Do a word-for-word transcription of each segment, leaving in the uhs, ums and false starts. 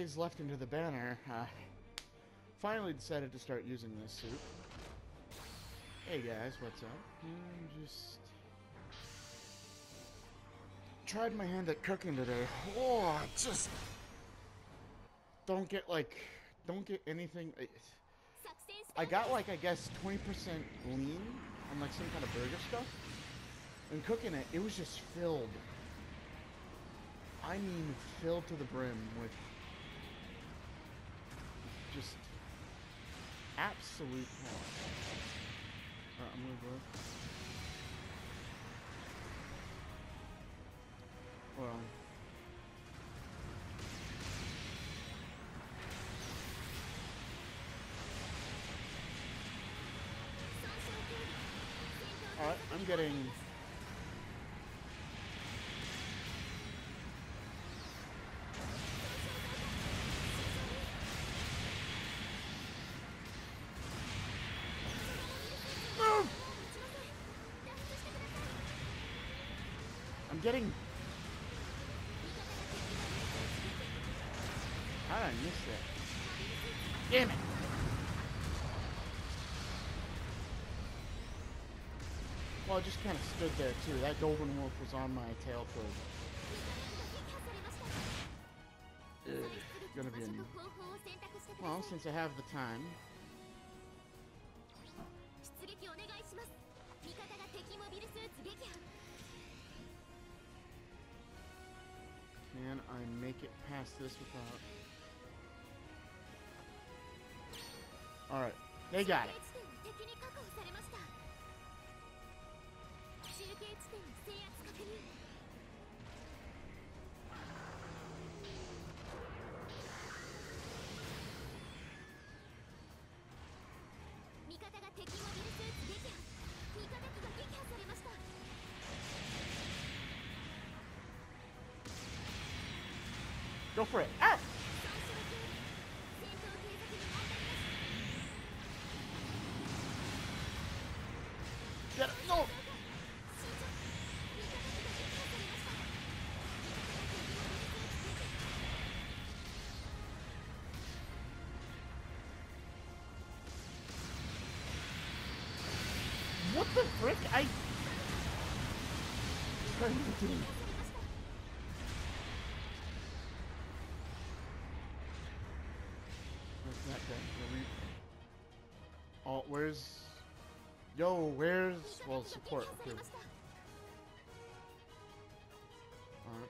days left into the banner, uh, finally decided to start using this suit. Hey guys, what's up? I'm just tried my hand at cooking today. Oh, just don't get like, don't get anything. I got like, I guess, twenty percent lean on like some kind of burger stuff. And cooking it, it was just filled. I mean, filled to the brim with just absolute hell. Alright, I'm gonna go. Well. Alright, I'm getting... I'm getting... How did I miss that? Damn it! Well, I just kind of stood there too. That golden wolf was on my tail probe. Ugh, gonna be a new... Well, since I have the time... Can I make it past this without... Alright, they got it. Go for it. Ah! Get it. No! What the frick? I... Trying to do... That guy. Oh, where's... Yo, where's... Well, support. Okay. Alright.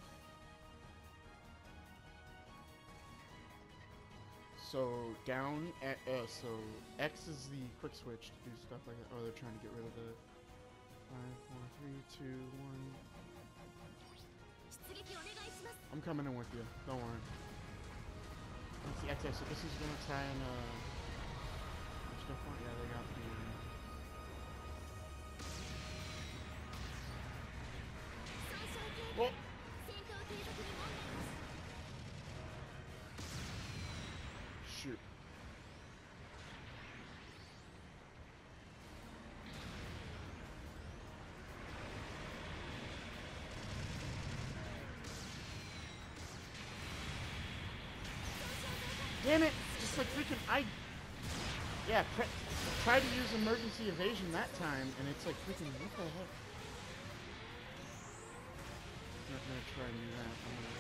So, down... At, uh, so, X is the quick switch to do stuff like that. Oh, they're trying to get rid of the... five, four, three, two, one... I'm coming in with you. Don't worry. That's the X X, so this is gonna try and, uh... what's the point? Yeah, they got the... Whoa! Shoot. Damn it! Just like freaking I... Yeah, try to use emergency evasion that time, and it's like freaking, what the heck? I'm not gonna try and do that. I'm gonna...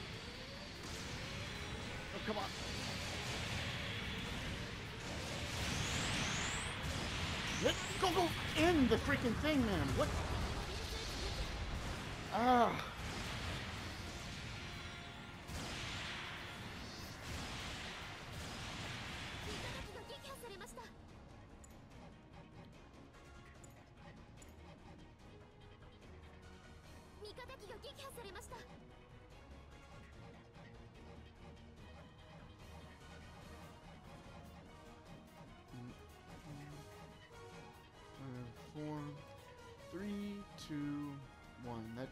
Oh, come on! Let go, go in the freaking thing, man! What? Ah! Four, three, two, one. That.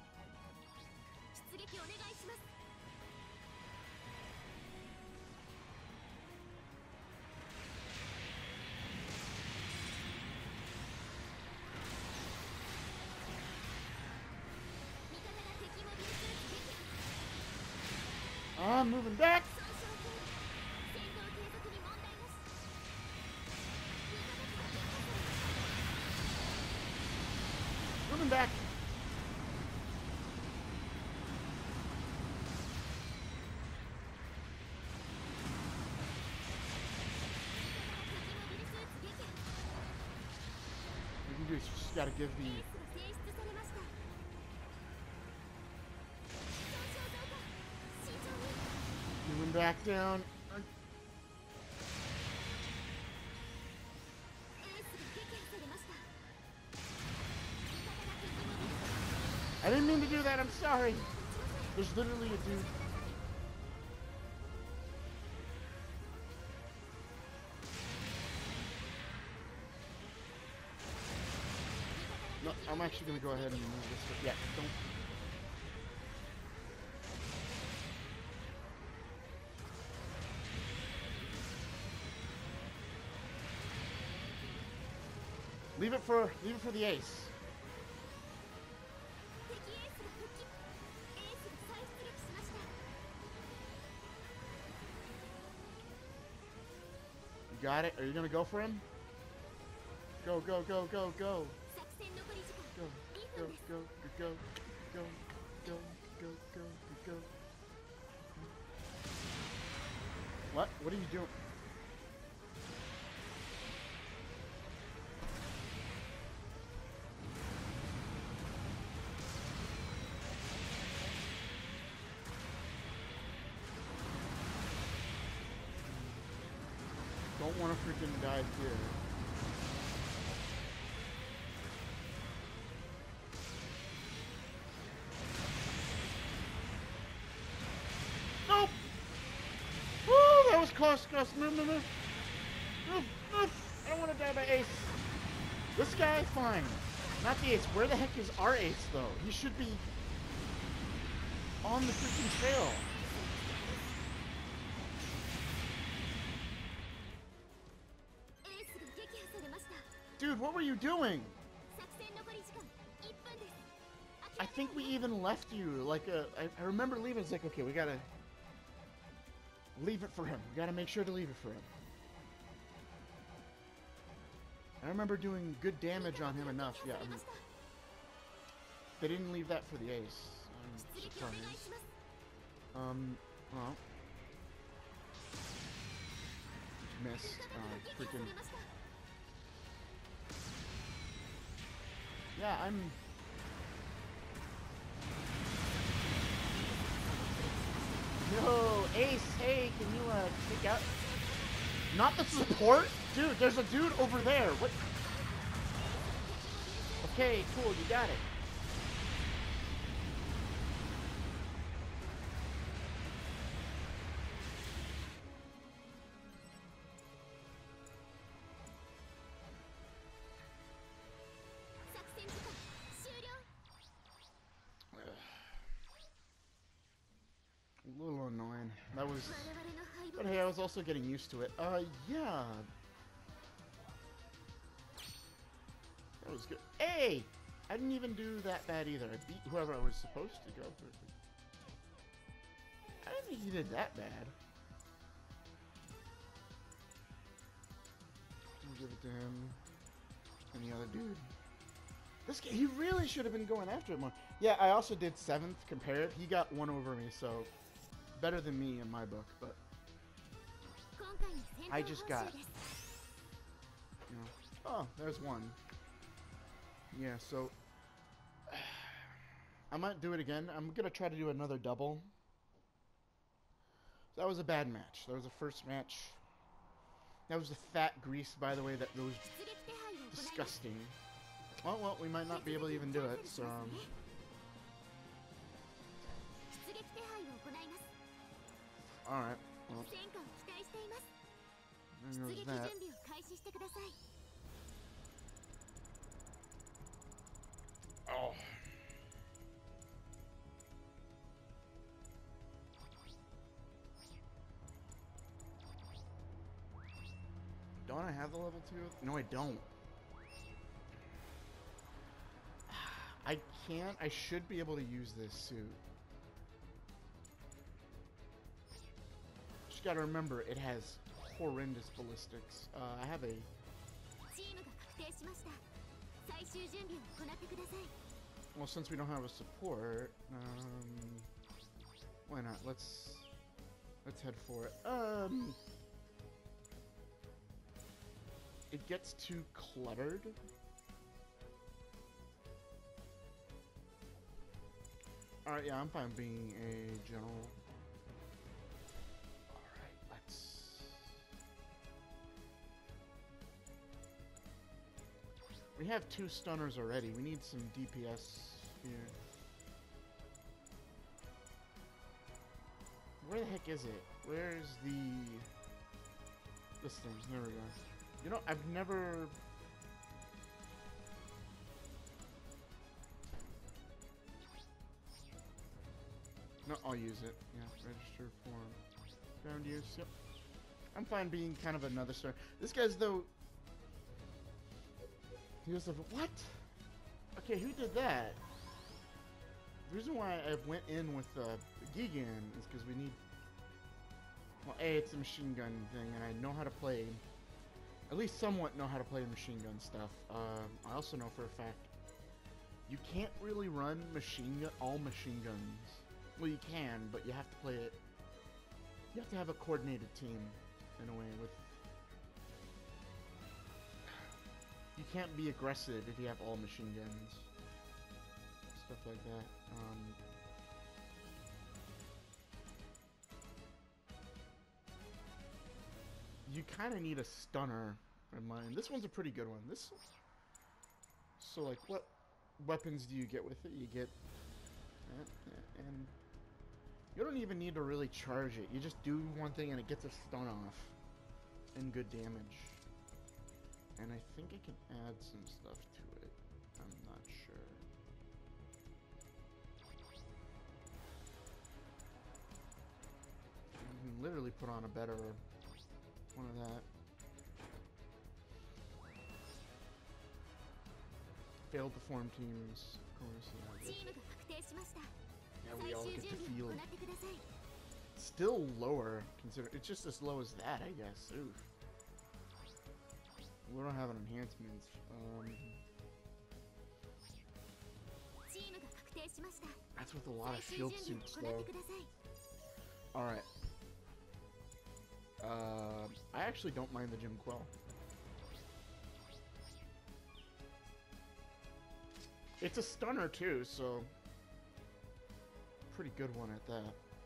I'm moving back. back. You can do is you just gotta give the moving back down. I didn't mean to do that, I'm sorry. There's literally a dude. No, I'm actually gonna go ahead and move this. But yeah, don't. Leave it for leave it for the ace. You got it? Are you gonna go for him? Go, go, go, go, go. Go, go, go, go, go, go, go, go, go, go. What? What are you doing? Don't want to freaking die here. Nope! Woo! That was close, close. Move, move, move. Move, move. I don't want to die by ace. This guy, fine. Not the ace. Where the heck is our ace, though? He should be on the freaking trail. Dude, what were you doing? I think we even left you, like, a, I, I remember leaving, it's like, okay, we gotta leave it for him. We gotta make sure to leave it for him. I remember doing good damage on him enough, yeah. I mean, they didn't leave that for the ace. I'm surprised. Um, well. Missed. Uh, freaking... Yeah, I'm... Yo, Ace, hey, can you, uh, take out... Not the support? Dude, there's a dude over there. What? Okay, cool, you got it. A little annoying. That was... But hey, I was also getting used to it. Uh, yeah. That was good. Hey! I didn't even do that bad either. I beat whoever I was supposed to go through. I didn't think he did that bad. I'll give it to him. And the other dude. This guy, he really should have been going after it more. Yeah, I also did seventh comparative. He got one over me, so better than me in my book, but I just got, you know, oh, there's one. Yeah, so I might do it again. I'm gonna try to do another double. That was a bad match. That was the first match. That was the fat grease, by the way, that was disgusting. Oh, well, we might not be able to even do it, so... Um, Alright, well... There goes that. Oh. Don't I have the level two? No, I don't. I can't. I should be able to use this suit. Just gotta remember, it has horrendous ballistics. Uh, I have a... Well, since we don't have a support, um, why not? Let's let's head for it. Um, it gets too cluttered. All right, yeah, I'm fine being a general. All right, let's. We have two stunners already. We need some D P S here. Where the heck is it? Where's the... This thing. There we go. You know, I've never... No, I'll use it. Yeah, register form. Found use. Yep. I'm fine being kind of another star. This guy's, though... He was like, what? Okay, who did that? The reason why I went in with uh, Gigan is because we need... Well, A, it's a machine gun thing, and I know how to play... At least somewhat know how to play machine gun stuff. Uh, I also know for a fact you can't really run machine gun, all machine guns. Well, you can, but you have to play it... You have to have a coordinated team, in a way, with... You can't be aggressive if you have all machine guns. Stuff like that. Um, you kind of need a stunner in mind. This one's a pretty good one. This, so like, what weapons do you get with it? You get, uh, and you don't even need to really charge it. You just do one thing and it gets a stun off, and good damage. And I think I can add some stuff to it. I'm not sure. You can literally put on a better one of that. Failed to form teams, of course. Yeah, yeah, we all get to feel. Still lower, consider it's just as low as that, I guess. Oof. We don't have an enhancements. Um, that's with a lot of shield suits, though. Alright. Uh, I actually don't mind the Gym Quell. It's a stunner, too, so... Pretty good one at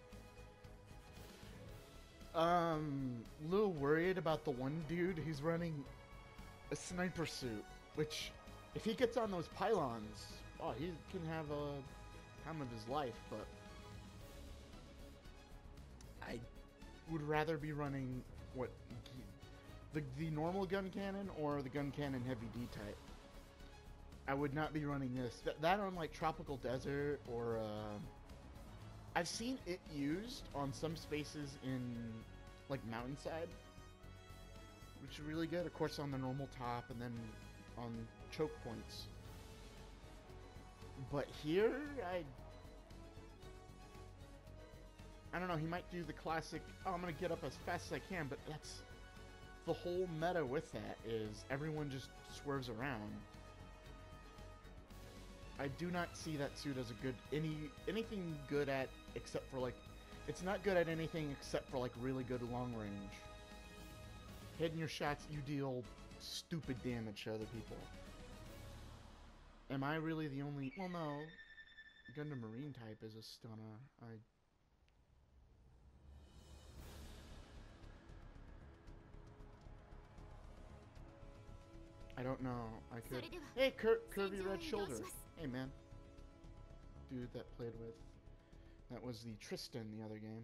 that. Um, a little worried about the one dude who's running a sniper suit, which, if he gets on those pylons, oh, he can have a time of his life, but I would rather be running, what, the, the normal gun cannon or the gun cannon heavy D type. I would not be running this. Th that on, like, Tropical Desert, or, uh, I've seen it used on some spaces in, like, Mountainside, which is really good. Of course, on the normal top, and then on choke points. But here, I... I don't know, he might do the classic, oh, I'm gonna get up as fast as I can, but that's... The whole meta with that is everyone just swerves around. I do not see that suit as a good... any anything good at, except for, like... It's not good at anything except for, like, really good long range. Hitting your shots, you deal stupid damage to other people. Am I really the only... Well, no. Gundam Marine type is a stunner. I... I don't know. I could... Hey, Cur Curvy Red Shoulder. Hey, man. Dude that played with... That was the Tristan the other game.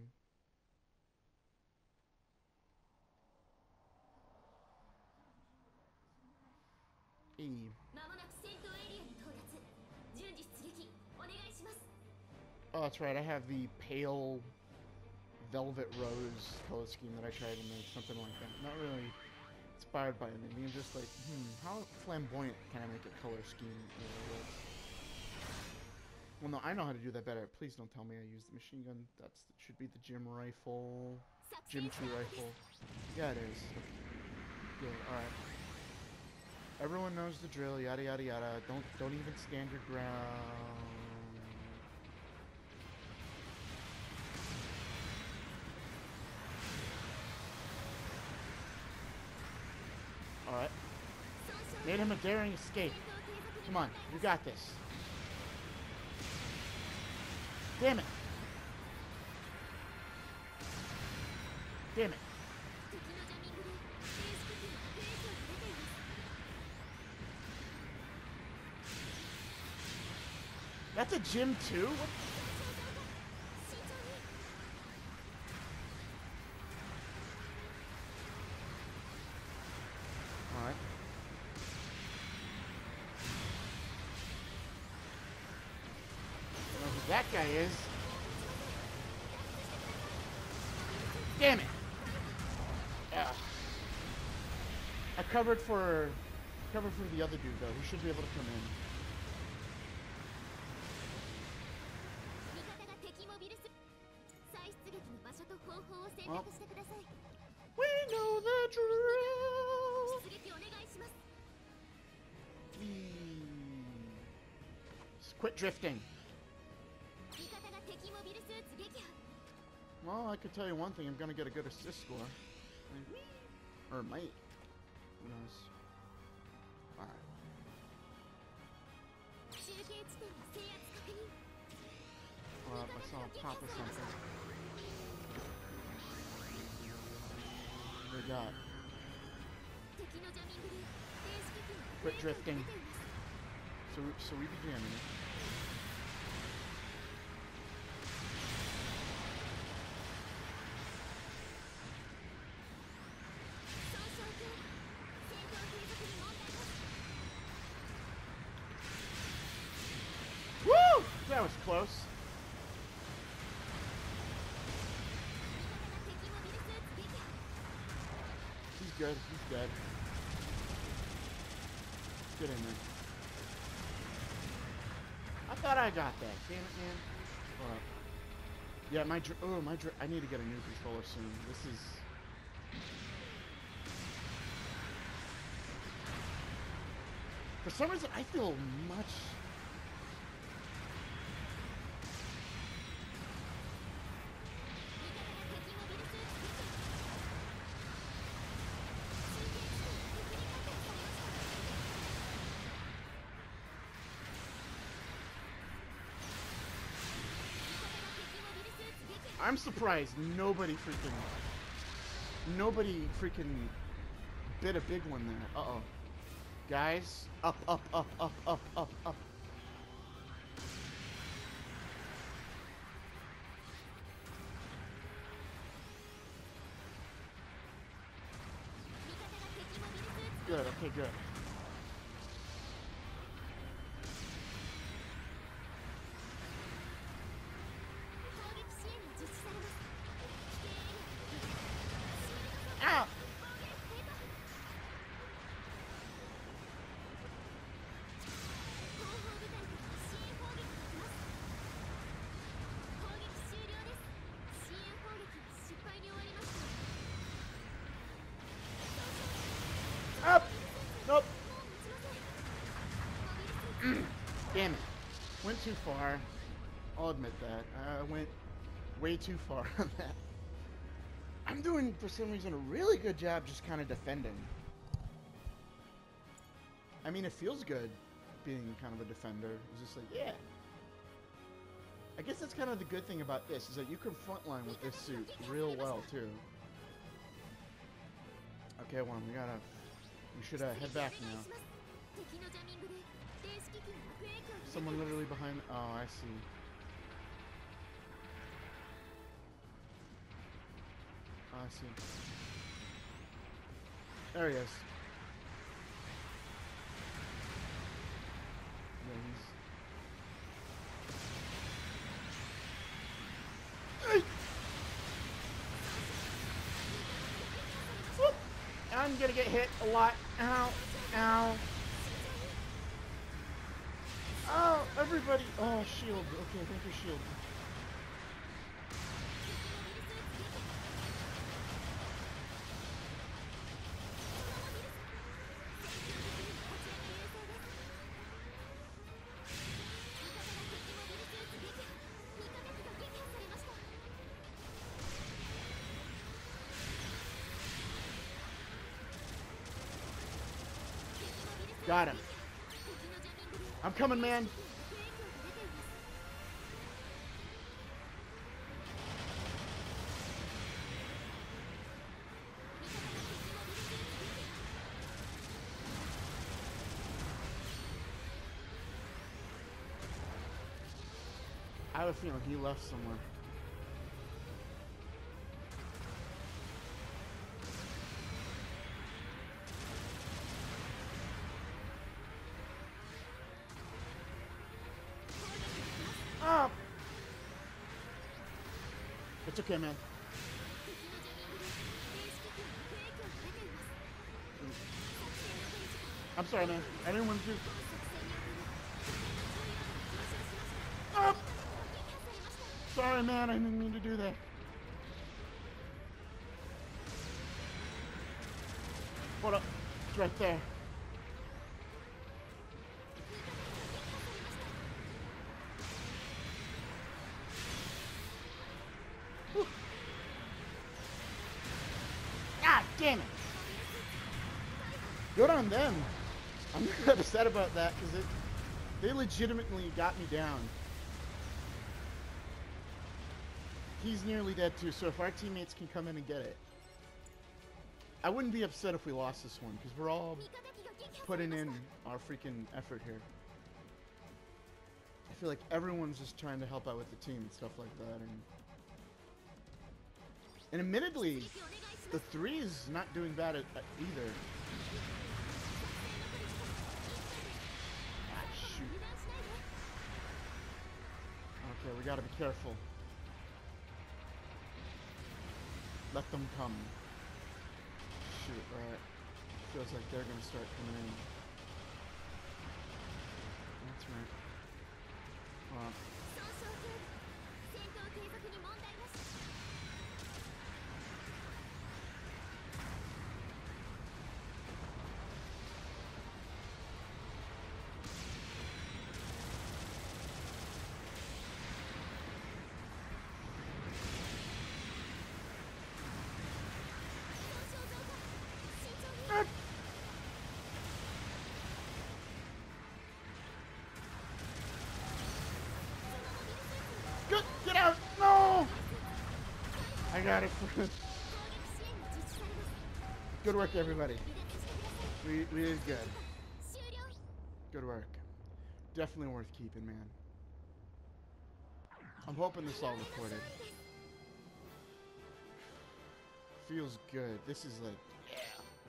E. Oh, that's right. I have the pale velvet rose color scheme that I tried to make, something like that. Not really inspired by anything. I'm just like, hmm, how flamboyant can I make a color scheme? Well, no, I know how to do that better. Please don't tell me I use the machine gun. That's should be the gym rifle, gym two rifle. Yeah, it is. Good. All right. Everyone knows the drill, yada yada yada. Don't don't even stand your ground. Alright. Made him a daring escape. Come on, you got this. Damn it. Damn it. That's a gym too? What? Alright. I don't know who that guy is. Damn it! Ugh. I covered for covered for the other dude though. He should be able to come in. Well, we know the drill. Please. Quit drifting. Well, I could tell you one thing. I'm gonna get a good assist score, or might. Who knows? All right. Well, I saw a pop or something. What do we got? Quit drifting. So, so we be jamming it. Woo! That was close. He's good. He's dead. Get in there. I thought I got that. Damn it, man. Hold up. Yeah, my dr oh my dr I need to get a new controller soon. This is. For some reason, I feel much. I'm surprised nobody freaking, nobody freaking bit a big one there. Uh-oh. Guys, up, up, up, up, up, up, up. Good, okay, good. Ow! Up! Nope. Damn it. Went too far. I'll admit that. I went way too far on that. I'm doing, for some reason, a really good job just kind of defending. I mean, it feels good being kind of a defender. It's just like, yeah. I guess that's kind of the good thing about this, is that you can frontline with this suit real well, too. Okay, well, we gotta... We should uh, head back now. Someone literally behind... Oh, I see. Oh, I see. There he is. Yeah, he's... Hey! Whoop! I'm gonna get hit a lot. Ow. Ow. Oh, everybody. Oh, shield. Okay, thank you, shield. Got him. I'm coming, man. I have a feeling he left somewhere. Ah! It's okay, man. I'm sorry, man. I didn't want to do... Ah! Sorry, man. I didn't mean to do that. Hold up. It's right there. Whew. God damn it. Good on them. I'm not upset about that because they legitimately got me down. He's nearly dead too, so if our teammates can come in and get it. I wouldn't be upset if we lost this one, because we're all putting in our freaking effort here. I feel like everyone's just trying to help out with the team and stuff like that. And, and admittedly, the three is not doing bad at, at either. Ah, shoot. Okay, we gotta be careful. Let them come. Shoot, right. Feels like they're gonna start coming in. That's right. Well. Good, get out! No! I got it. Good work, everybody. We, we did good. Good work. Definitely worth keeping, man. I'm hoping this all recorded. Feels good. This is like, yeah.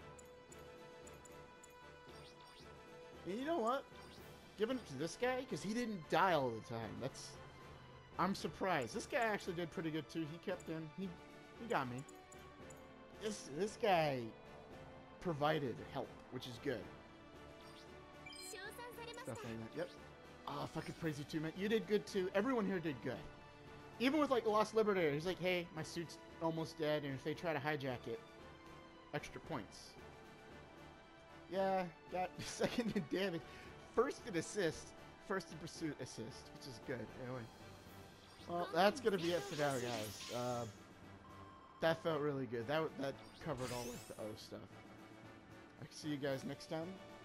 And you know what? Giving it to this guy, because he didn't die all the time. That's... I'm surprised. This guy actually did pretty good too. He kept in. He he got me. This this guy provided help, which is good. Stuff like that. Yep. Oh, fucking praise you too, man. You did good too. Everyone here did good. Even with like the Lost Liberator, he's like, hey, my suit's almost dead, and if they try to hijack it, extra points. Yeah, got second in damage. First in assist. First in pursuit assist, which is good. Anyway. Well, that's gonna be it for now, guys. Uh, that felt really good. That that covered all of the other stuff. I can see you guys next time.